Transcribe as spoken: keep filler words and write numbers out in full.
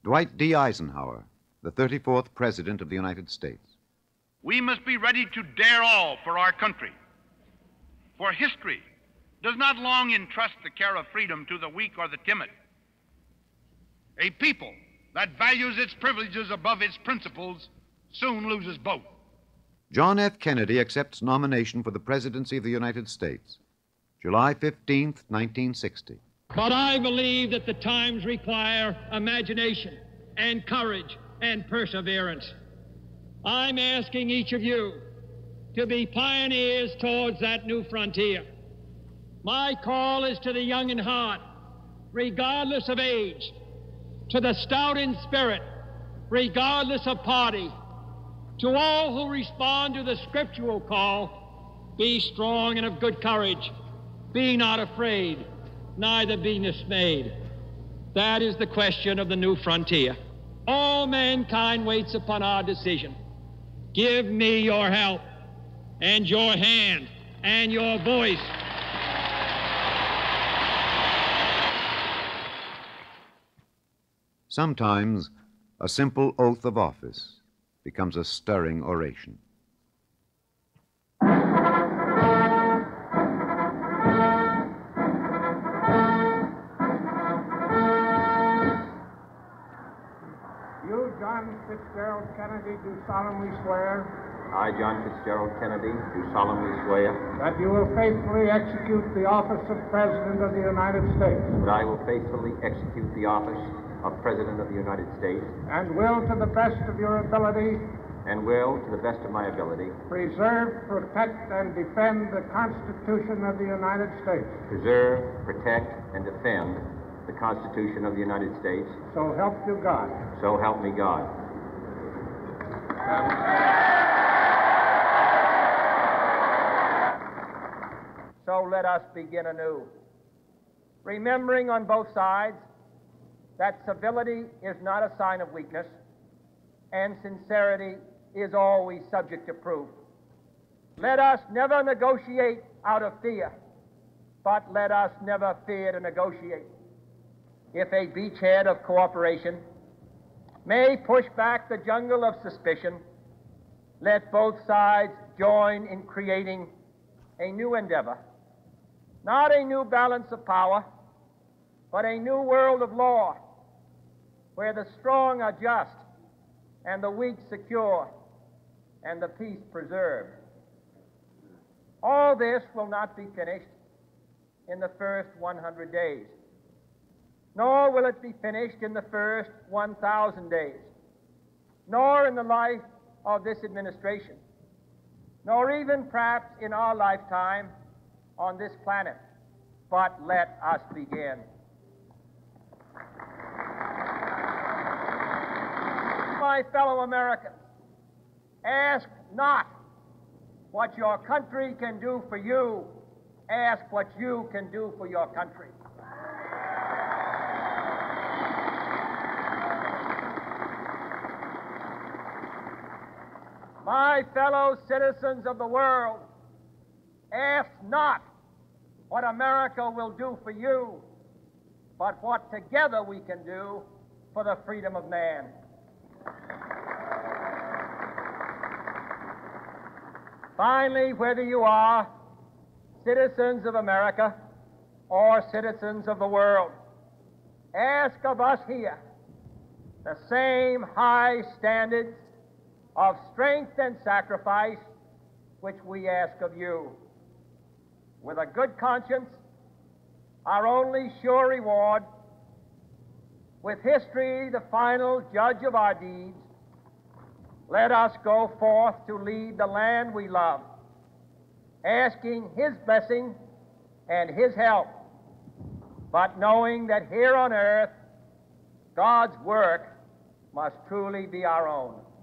Dwight D. Eisenhower, the thirty-fourth President of the United States. We must be ready to dare all for our country. For history does not long entrust the care of freedom to the weak or the timid. A people that values its privileges above its principles soon loses both. John F. Kennedy accepts nomination for the presidency of the United States, July fifteenth, nineteen sixty. But I believe that the times require imagination and courage and perseverance. I'm asking each of you to be pioneers towards that new frontier. My call is to the young in heart, regardless of age, to the stout in spirit, regardless of party, to all who respond to the scriptural call, be strong and of good courage, be not afraid, neither be dismayed. That is the question of the new frontier. All mankind waits upon our decision. Give me your help and your hand and your voice. Sometimes a simple oath of office becomes a stirring oration. You, John Fitzgerald Kennedy, do solemnly swear I, John Fitzgerald Kennedy, do solemnly swear that you will faithfully execute the office of President of the United States that I will faithfully execute the office of President of the United States and will, to the best of your ability, and will, to the best of my ability, preserve, protect, and defend the Constitution of the United States. preserve, protect, and defend the Constitution of the United States. So help you God. So help me God. So let us begin anew, remembering on both sides that civility is not a sign of weakness, and sincerity is always subject to proof. Let us never negotiate out of fear, but let us never fear to negotiate. If a beachhead of cooperation may push back the jungle of suspicion, let both sides join in creating a new endeavor, not a new balance of power, but a new world of law, where the strong are just and the weak secure and the peace preserved. All this will not be finished in the first one hundred days, nor will it be finished in the first one thousand days, nor in the life of this administration, nor even perhaps in our lifetime on this planet. But let us begin. My fellow Americans, ask not what your country can do for you, ask what you can do for your country. My fellow citizens of the world, ask not what America will do for you, but what together we can do for the freedom of man. Finally, whether you are citizens of America or citizens of the world, ask of us here the same high standards of strength and sacrifice which we ask of you. With a good conscience, our only sure reward, with history the final judge of our deeds, let us go forth to lead the land we love, asking His blessing and His help, but knowing that here on earth, God's work must truly be our own.